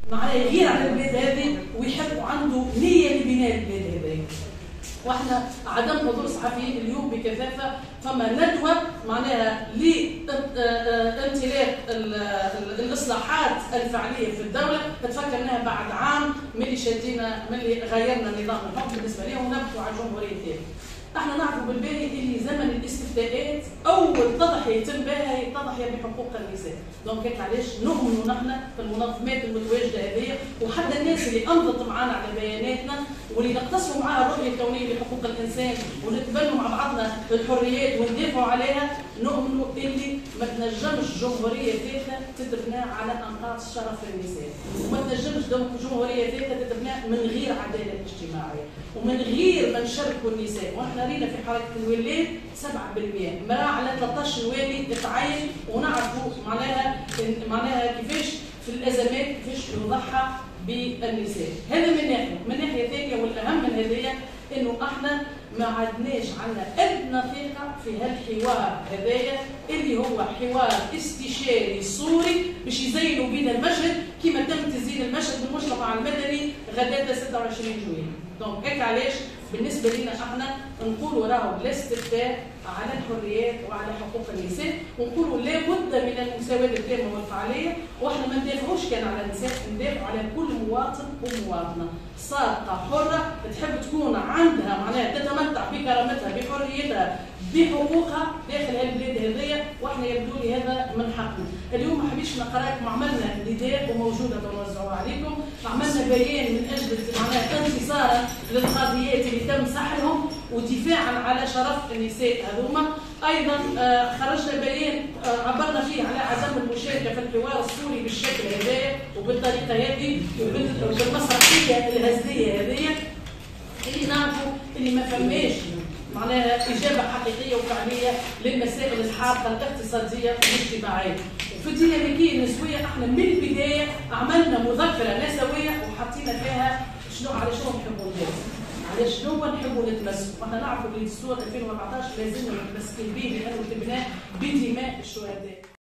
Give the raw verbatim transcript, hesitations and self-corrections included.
معناها يغير على البلاد هذه ويحب عنده نيه لبناء البلاد هذه. واحنا عدم حضور الصحفيين اليوم بكثافه، فما ندوه معناها لامتلاك الاصلاحات الفعليه في الدوله، تتفكر انها بعد عام ملي شدينا ملي غيرنا نظام الحكم بالنسبه لهم ونبتوا على الجمهوريه الثانيه. احنا نعرفوا بالبالي اللي زمن الاستفتاءات اول تضحيه يتم بها هي التضحيه بحقوق النساء، دونك هيك علاش نؤمنوا نحن في المنظمات المتواجده هذه، وحتى الناس اللي انضت معنا على بياناتنا واللي نقتصروا معها الرؤيه الكونيه لحقوق الانسان ونتبنوا مع بعضنا الحريات وندافعوا عليها، نؤمنوا اللي ما تنجمش جمهوريه ثالثه تتبنى على انقاض شرف النساء، وما تنجمش جمهوريه ثالثه تتبنى من غير عداله اجتماعيه ومن غير ما نشاركوا النساء. واحنا رينا في حركه الولاد سبعة بالمئة امراه على ثلاثة عشر والي يتعين، ونعرفوا معناها معناها كيفاش في الازمات كيفاش يضحى بالنساء. هذا من ناحيه، من ناحيه ثانيه والاهم من هذه انه احنا ما عدناش عندنا ادنى ثقه في هالحوار هذايا اللي هو حوار استشاري صوري باش يزينوا بين المشهد كما تم تزيين المشهد بالمجتمع المدني غداة ستة وعشرين جويلية. دونك هيك علاش بالنسبه لنا احنا نقولوا راهو لا استفتاء على الحريات وعلى حقوق النساء، ونقولوا لابد من المساواه التامه والفعاليه، واحنا ما ندافعوش كان على النساء، ندافعوا على كل مواطن ومواطنه صادقه حره تحب تكون عندها معناها تتمتع بكرامتها بحريتها بحقوقها داخل هالبلاد هذيا، واحنا يبدو لي هذا من حقنا. اليوم ما حبيتش نقرا لكم، عملنا نداء وموجوده بنوزعوها عليكم، عملنا بيان من اجل معناها انتصارا للقضيات اللي تم سحلهم ودفاعا على شرف النساء هذوما. ايضا خرجنا بيان عبرنا فيه على عدم المشاركه في الحوار السوري بالشكل هذا وبالطريقه هذه وبالمسرحيه الهزليه هذه اللي نعرفوا اللي ما فماش معناها اجابه حقيقيه وفعليه للمسائل الحارقه الاقتصاديه والاجتماعيه. وفي الديناميكيه النسويه احنا من البدايه عملنا مذكره نسويه وحطينا فيها شنو على شنو نحبوا الناس، على شنو نحبوا نتمسكوا. واحنا نعرفوا اللي الدستور ألفين وأربعطاش لازلنا متمسكين به لانه تبناه بدماء الشهداء.